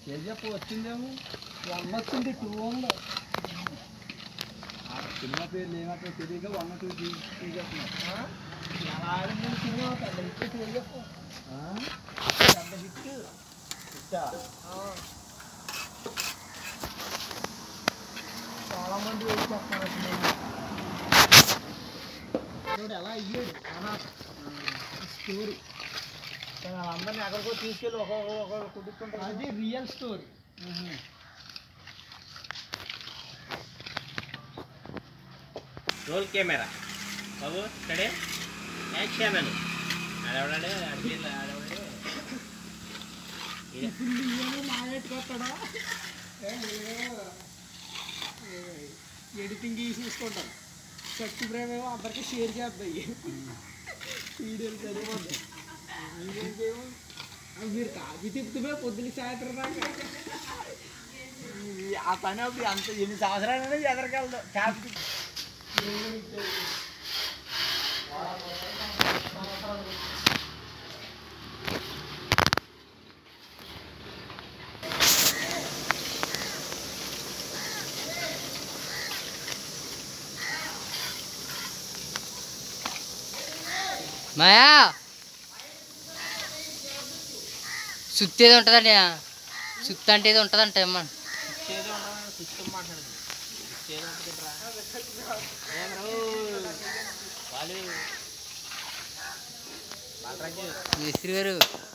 KGF వచ్చిందేమో 1 వచ్చింది 2 ఉంది సినిమా పేర్లు ఏమాత్రం తెలియక 1 2 తీసేస్తున్నారు ఎలా ఆడింది సినిమా పెద్ద హిట్ కేజీఎఫ్ పెద్ద హిట్ చాలా మంది వెయిట్ చేస్తున్నారు ఎలా అయ్యాడు స్టోరీ వాళ్ళందరినీ ఎక్కడికో తీసుకెళ్ళి ఒక్కొక్క కుదుర్చుంటారు అది రియల్ స్టోరీ రోల్ కెమెరా బాబు ఇక్కడే యాక్షన్ అని ఆడవాడే ఆడవాడే మాట్లాడుకొస్తాడా ఎడిటింగ్ చూసుకుంటారు సబ్స్క్రైబ్ ఏమో అందరికీ షేర్ చేద్దాయి వీడియోలు చదివిపోతాయి మీరు కాపీ తిప్పుతుమే పొద్దున్న సాయంత్రం దాకా ఆ పని అప్పుడు అంత ఎన్ని సంవత్సరాలైనా ఎదరికెళ్దాం కాపీ మాయా సుత్తి ఏదో ఉంటుందండి సుత్తి అంటే ఏదో ఉంటుందంట అమ్మ మిస్త్రి గారు